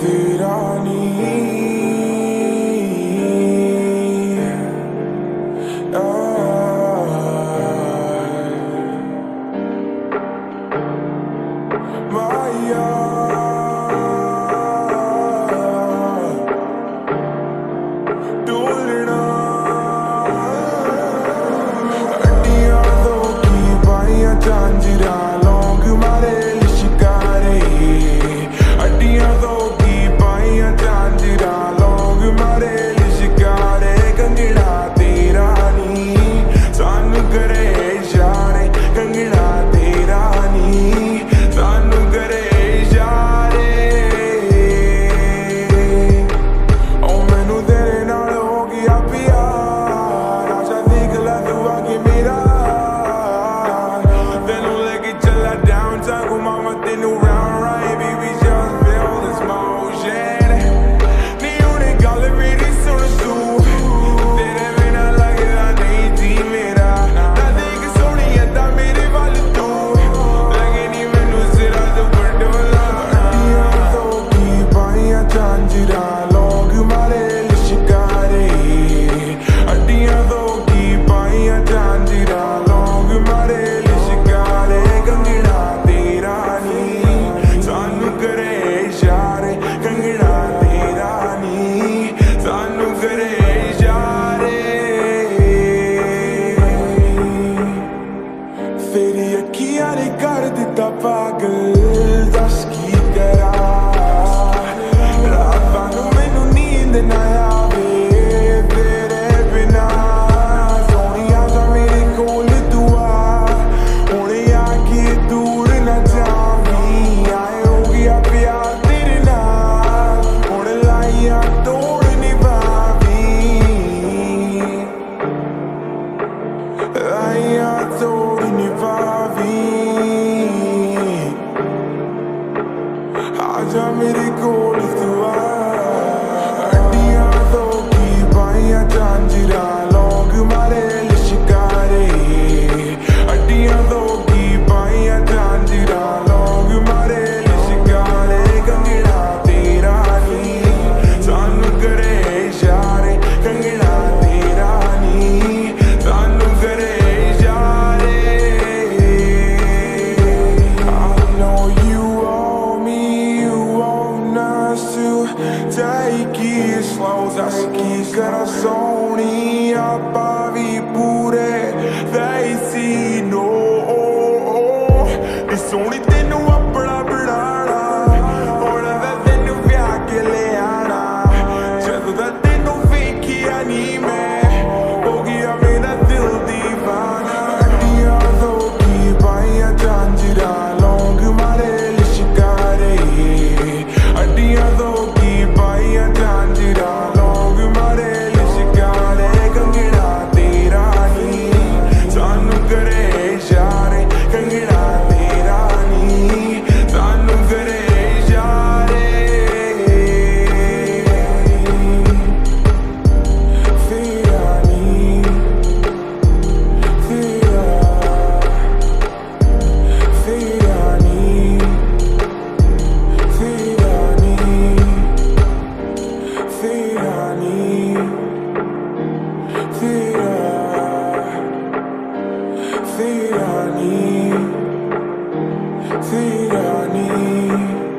तेरा नी माया डोलना हड्डियां दो की बाइयां झांझरा लौंग मारे लिशकारे हड्डियां दो की बाइयां झांझरा लौंग मारे लिशकारे कंगना तेरा नी सानू करे इशारे कंगना तेरा नी सानू करे इशारे ओ मैनू तेरे नाल हो गया प्यार आशा देख ला तू आके मेरा तेनू लेके चला downtown घुमावा तेनू round right baby just feel this motion नी हुणे गल मेरी सुन तू तेरे बिना लगदा नहीं जी मेरा ना देख सोहणिया दा मेरे वल तू लगे नी मैनू सिरा तो बडोला हड्डियां दो की बाइयां झांझरा लौंग मारे लिशकारे हड्डियां दो की बाइयां झांझरा लौंग मारे लिशकारे कंगना तेरा नी सानू करे इशारे कंगना तेरा नी सानू करे इशारे तेरी अक्खियां ने कर दिता पागल दस की करा रातां नू मैनू नींद ना आवे तेरे बिना सोहणिया दा मेरे कोल तू आ हुणे आके दूर ना जावीं आए हो गया प्यार तेरे नाल हुण लाइयां तोड़ निभावीं लाइयां तोड़ निभावीं आजा मेरे कोल तू आ हड्डियां दो की बाइयां झांझरा लौंग मारे लिशकारे हड्डियां दो की बाइयां झांझरा लौंग मारे लिशकारे कंगना तेरा नी सानू करे इशारे कंगना तेरा नी सानू करे इशारे I know you want me, you want us to take it slow Zasकी corações ABbaby pure Daisy no नी सोहणी तेनू अपना बनाना हुण दा तेनू ब्याह के ले आना जदों दा तेनू वेखिया नी मैं हो गया मेरा दिल दीवाना हड्डियां दो की बाइयां झांझरा लौंग मारे लिशकारे हड्डियां दो की बाइयां झांझरा लौंग मारे लिशकारे कंगना तेरा नी सानू करे इशारे कंगना तेरा नी सानू करे इशारे तेरा नी तेरा तेरा नी तेरा नी तेरा नी तेरा तेरा नी तेरा नी